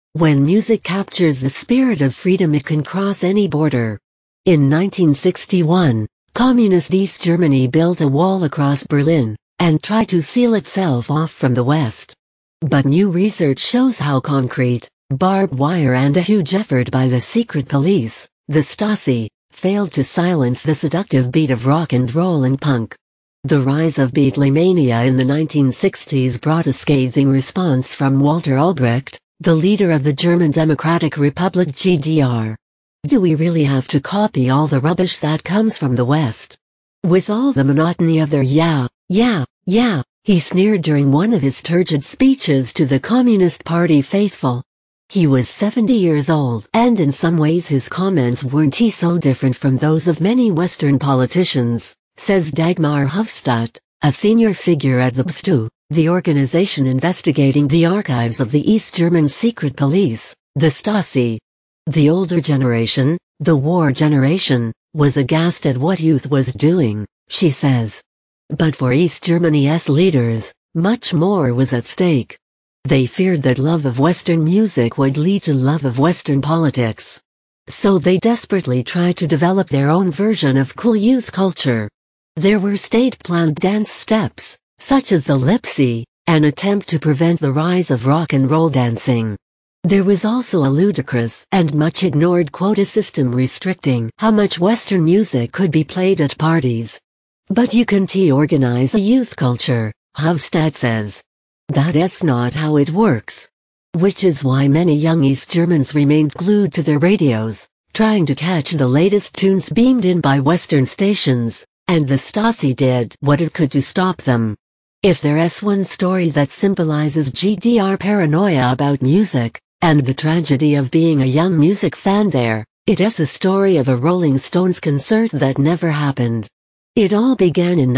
When music captures the spirit of freedom, it can cross any border. In 1961, Communist East Germany built a wall across Berlin, and tried to seal itself off from the West. But new research shows how concrete, barbed wire and a huge effort by the secret police, the Stasi, failed to silence the seductive beat of rock and roll and punk. The rise of Beatlemania in the 1960s brought a scathing response from Walter Ulbricht, the leader of the German Democratic Republic GDR. Do we really have to copy all the rubbish that comes from the West? With all the monotony of their yeah, he sneered during one of his turgid speeches to the Communist Party faithful. He was 70 years old, and in some ways his comments weren't so different from those of many Western politicians, says Dagmar Hofstadt, a senior figure at the BStU, the organization investigating the archives of the East German secret police, the Stasi. The older generation, the war generation, was aghast at what youth was doing, she says. But for East Germany's leaders, much more was at stake. They feared that love of Western music would lead to love of Western politics. So they desperately tried to develop their own version of cool youth culture. There were state-planned dance steps, such as the Lipsy, an attempt to prevent the rise of rock and roll dancing. There was also a ludicrous and much ignored quota system restricting how much Western music could be played at parties. But you can't organize a youth culture, Hofstadt says. That's not how it works. Which is why many young East Germans remained glued to their radios, trying to catch the latest tunes beamed in by Western stations, and the Stasi did what it could to stop them. If there's one story that symbolizes GDR paranoia about music, and the tragedy of being a young music fan there, it is a story of a Rolling Stones concert that never happened. It all began in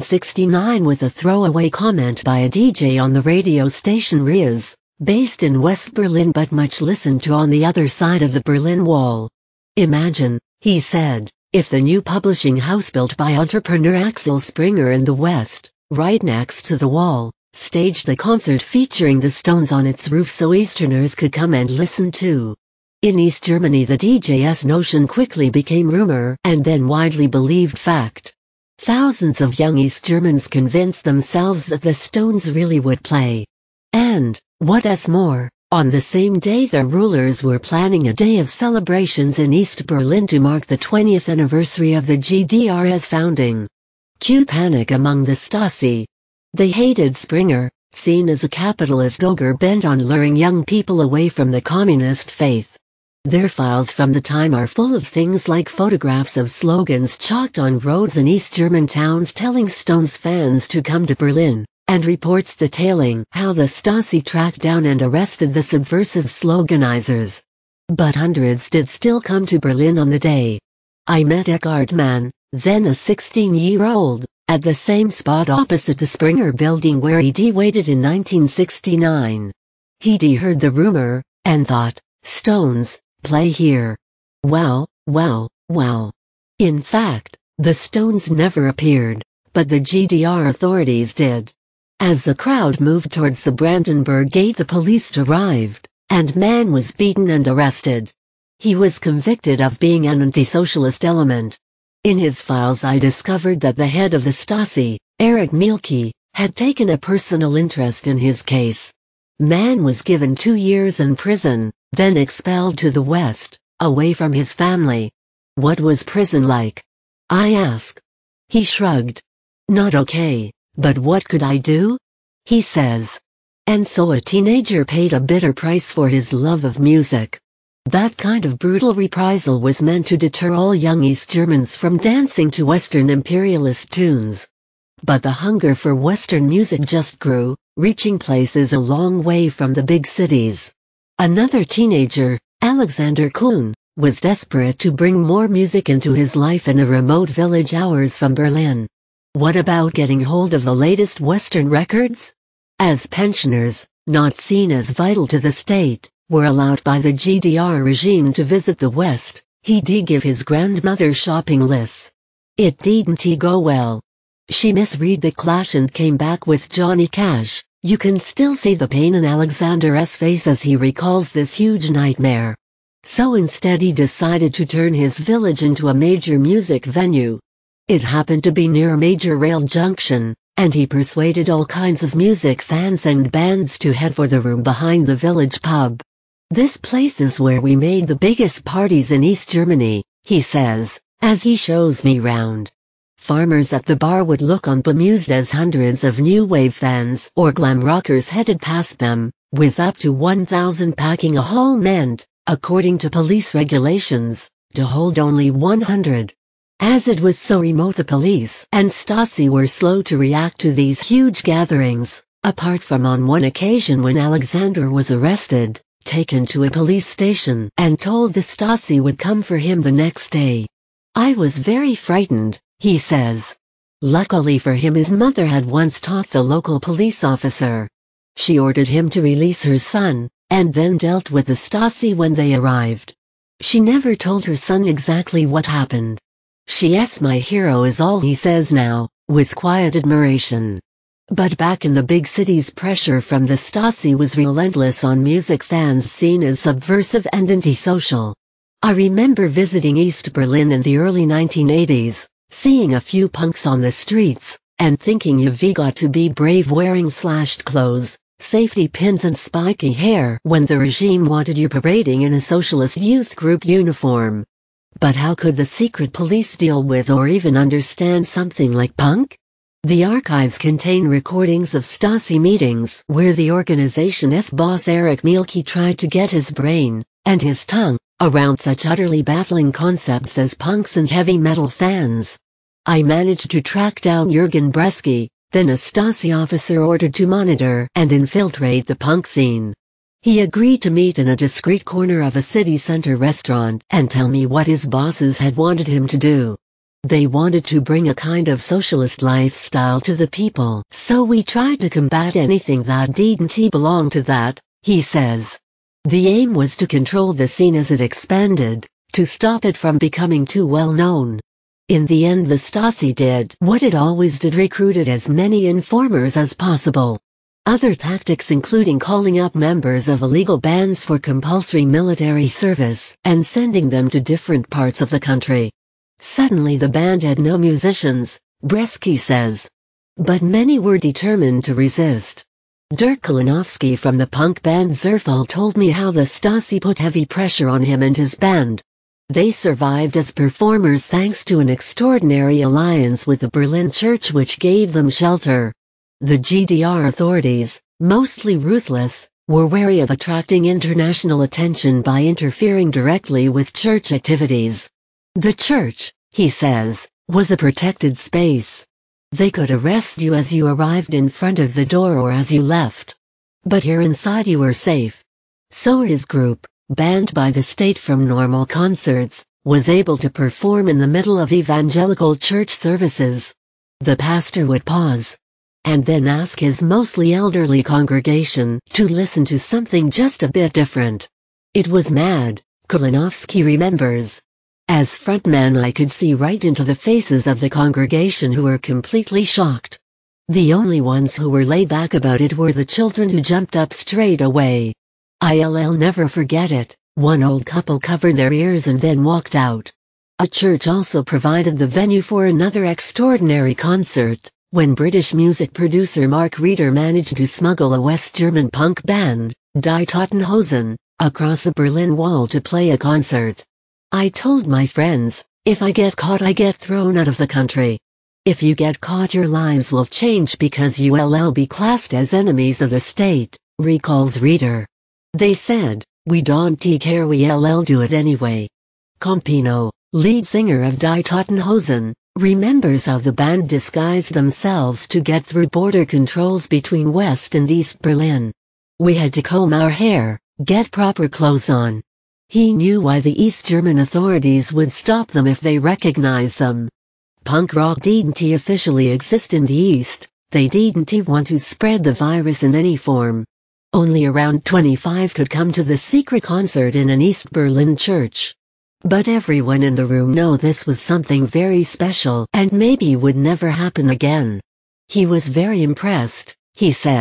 1969 with a throwaway comment by a DJ on the radio station Rias, based in West Berlin but much listened to on the other side of the Berlin Wall. Imagine, he said, if the new publishing house built by entrepreneur Axel Springer in the West, right next to the wall, staged a concert featuring the Stones on its roof so Easterners could come and listen too. In East Germany the DJ's notion quickly became rumor and then widely believed fact. Thousands of young East Germans convinced themselves that the Stones really would play. And, what's more, on the same day their rulers were planning a day of celebrations in East Berlin to mark the 20th anniversary of the GDR's founding. Cue panic among the Stasi. They hated Springer, seen as a capitalist ogre bent on luring young people away from the communist faith. Their files from the time are full of things like photographs of slogans chalked on roads in East German towns telling Stones fans to come to Berlin, and reports detailing how the Stasi tracked down and arrested the subversive sloganizers. But hundreds did still come to Berlin on the day. I met Eckhard Mann, then a 16-year-old, at the same spot opposite the Springer building where Ed waited in 1969. He'd heard the rumor, and thought, Stones, play here. Wow. In fact, the Stones never appeared, but the GDR authorities did. As the crowd moved towards the Brandenburg Gate the police arrived, and Mann was beaten and arrested. He was convicted of being an anti-socialist element. In his files I discovered that the head of the Stasi, Erich Mielke, had taken a personal interest in his case. Mann was given 2 years in prison, then expelled to the West, away from his family. What was prison like? I asked. He shrugged. Not okay, but what could I do? He says. And so a teenager paid a bitter price for his love of music. That kind of brutal reprisal was meant to deter all young East Germans from dancing to Western imperialist tunes. But the hunger for Western music just grew, reaching places a long way from the big cities. Another teenager, Alexander Kuhn, was desperate to bring more music into his life in a remote village hours from Berlin. What about getting hold of the latest Western records? As pensioners, not seen as vital to the state, were allowed by the GDR regime to visit the West, he'd give his grandmother shopping lists. It didn't go well. She misread the Clash and came back with Johnny Cash, You can still see the pain in Alexander's face as he recalls this huge nightmare. So instead he decided to turn his village into a major music venue. It happened to be near a major rail junction, and he persuaded all kinds of music fans and bands to head for the room behind the village pub. This place is where we made the biggest parties in East Germany, he says, as he shows me round. Farmers at the bar would look on bemused as hundreds of new wave fans or glam rockers headed past them, with up to 1,000 packing a hall meant, according to police regulations, to hold only 100. As it was so remote, the police and Stasi were slow to react to these huge gatherings, apart from on one occasion when Alexander was arrested, taken to a police station and told the Stasi would come for him the next day. I was very frightened, he says. Luckily for him, his mother had once taught the local police officer. She ordered him to release her son, and then dealt with the Stasi when they arrived. She never told her son exactly what happened. Yes, my hero is all he says now, with quiet admiration. But back in the big cities, pressure from the Stasi was relentless on music fans seen as subversive and antisocial. I remember visiting East Berlin in the early 1980s, seeing a few punks on the streets, and thinking you've got to be brave wearing slashed clothes, safety pins and spiky hair when the regime wanted you parading in a socialist youth group uniform. But how could the secret police deal with or even understand something like punk? The archives contain recordings of Stasi meetings where the organization's boss Erich Mielke tried to get his brain, and his tongue, around such utterly baffling concepts as punks and heavy metal fans. I managed to track down Jürgen Bresky, then a Stasi officer ordered to monitor and infiltrate the punk scene. He agreed to meet in a discreet corner of a city center restaurant and tell me what his bosses had wanted him to do. They wanted to bring a kind of socialist lifestyle to the people, so we tried to combat anything that didn't belong to that, he says. The aim was to control the scene as it expanded, to stop it from becoming too well known. In the end, the Stasi did what it always did: recruited as many informers as possible. Other tactics including calling up members of illegal bands for compulsory military service and sending them to different parts of the country. Suddenly the band had no musicians, Bresky says. But many were determined to resist. Dirk Kalinowski from the punk band Zerfall told me how the Stasi put heavy pressure on him and his band. They survived as performers thanks to an extraordinary alliance with the Berlin Church, which gave them shelter. The GDR authorities, mostly ruthless, were wary of attracting international attention by interfering directly with church activities. The church, he says, was a protected space. They could arrest you as you arrived in front of the door or as you left. But here inside you were safe. So his group, banned by the state from normal concerts, was able to perform in the middle of evangelical church services. The pastor would pause, and then ask his mostly elderly congregation to listen to something just a bit different. It was mad, Kalinowski remembers. As frontman, I could see right into the faces of the congregation, who were completely shocked. The only ones who were laid back about it were the children, who jumped up straight away. I'll never forget it. One old couple covered their ears and then walked out. A church also provided the venue for another extraordinary concert, when British music producer Mark Reeder managed to smuggle a West German punk band, Die Totenhosen, across the Berlin Wall to play a concert. I told my friends, if I get caught, I get thrown out of the country. If you get caught, your lives will change because you'll be classed as enemies of the state, recalls Reeder. They said, we don't care, we'll do it anyway. Campino, lead singer of Die Totenhosen, remembers how the band disguised themselves to get through border controls between West and East Berlin. We had to comb our hair, get proper clothes on. He knew why the East German authorities would stop them if they recognized them. Punk rock didn't officially exist in the East, they didn't want to spread the virus in any form. Only around 25 could come to the secret concert in an East Berlin church. But everyone in the room knew this was something very special and maybe would never happen again. He was very impressed, he says,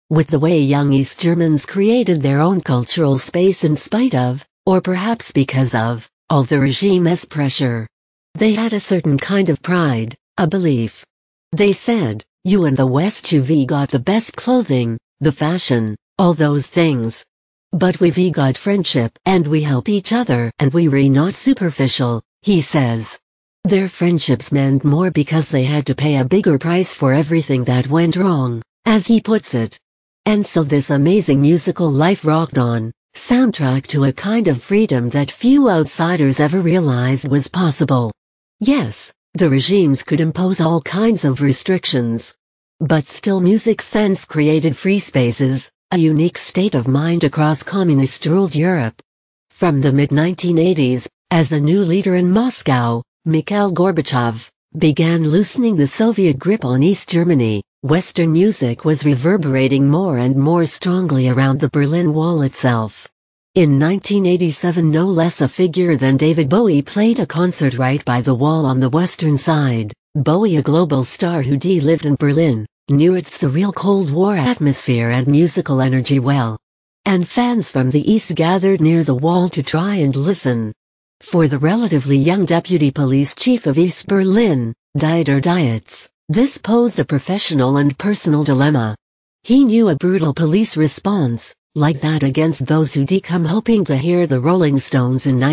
with the way young East Germans created their own cultural space in spite of, or perhaps because of, all the regime's pressure. They had a certain kind of pride, a belief. They said, you and the West you've got the best clothing, the fashion, all those things. But we've got friendship and we help each other and we're not superficial, he says. Their friendships meant more because they had to pay a bigger price for everything that went wrong, as he puts it. And so this amazing musical life rocked on, soundtrack to a kind of freedom that few outsiders ever realized was possible. Yes, the regimes could impose all kinds of restrictions. But still music fans created free spaces, a unique state of mind across communist-ruled Europe. From the mid-1980s, as a new leader in Moscow, Mikhail Gorbachev, began loosening the Soviet grip on East Germany, Western music was reverberating more and more strongly around the Berlin Wall itself. In 1987, no less a figure than David Bowie played a concert right by the wall on the western side. Bowie, a global star who lived in Berlin, knew its surreal Cold War atmosphere and musical energy well. And fans from the East gathered near the wall to try and listen. For the relatively young deputy police chief of East Berlin, Dieter Dietz, this posed a professional and personal dilemma. He knew a brutal police response, like that against those who'd come hoping to hear the Rolling Stones in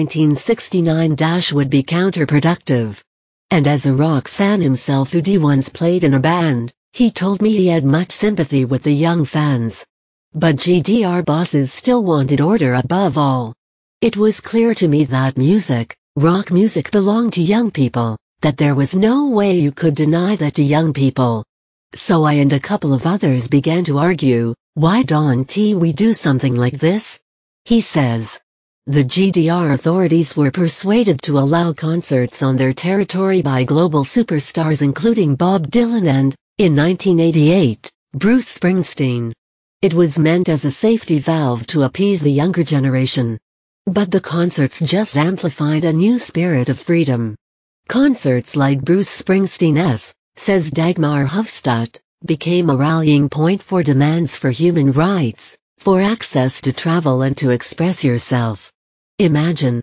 1969 would be counterproductive. And as a rock fan himself who'd once played in a band, he told me he had much sympathy with the young fans. But GDR bosses still wanted order above all. It was clear to me that music, rock music, belonged to young people, that there was no way you could deny that to young people. So I and a couple of others began to argue, why don't we do something like this? He says. The GDR authorities were persuaded to allow concerts on their territory by global superstars including Bob Dylan and, in 1988, Bruce Springsteen. It was meant as a safety valve to appease the younger generation. But the concerts just amplified a new spirit of freedom. Concerts like Bruce Springsteen's, says Dagmar Hofstadt, became a rallying point for demands for human rights, for access to travel and to express yourself. Imagine,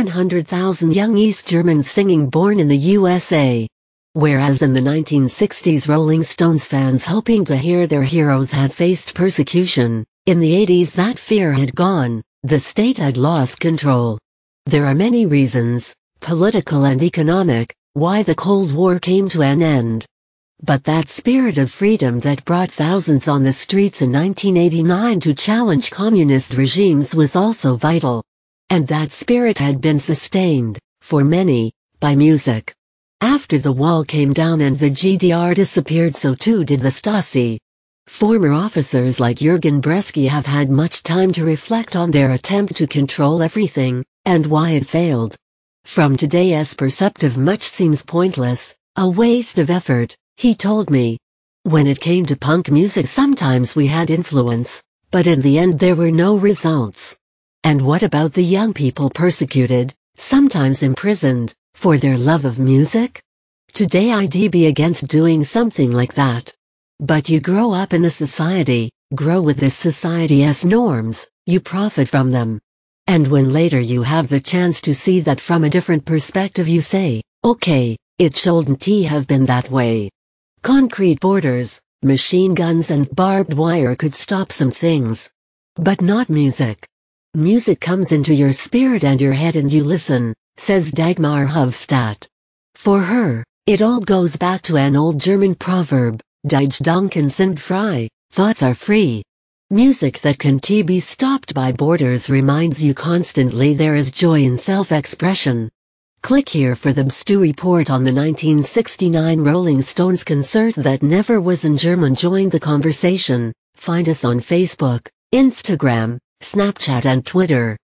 100,000 young East Germans singing Born in the USA. Whereas in the 1960s Rolling Stones fans hoping to hear their heroes had faced persecution, in the 80s that fear had gone, the state had lost control. There are many reasons, political and economic, why the Cold War came to an end. But that spirit of freedom that brought thousands on the streets in 1989 to challenge communist regimes was also vital. And that spirit had been sustained, for many, by music. After the wall came down and the GDR disappeared, so too did the Stasi. Former officers like Jürgen Bresky have had much time to reflect on their attempt to control everything, and why it failed. From today's perspective much seems pointless, a waste of effort, he told me. When it came to punk music sometimes we had influence, but in the end there were no results. And what about the young people persecuted, sometimes imprisoned, for their love of music? Today I'd be against doing something like that. But you grow up in a society, grow with this society's norms, you profit from them. And when later you have the chance to see that from a different perspective, you say, okay, it shouldn't have been that way. Concrete borders, machine guns and barbed wire could stop some things. But not music. Music comes into your spirit and your head and you listen, says Dagmar Hofstadt. For her, it all goes back to an old German proverb, Die Gedanken sind frei, thoughts are free. Music that can't be stopped by borders reminds you constantly there is joy in self-expression. Click here for the Stu report on the 1969 Rolling Stones concert that never was in German. Join the conversation. Find us on Facebook, Instagram, Snapchat and Twitter.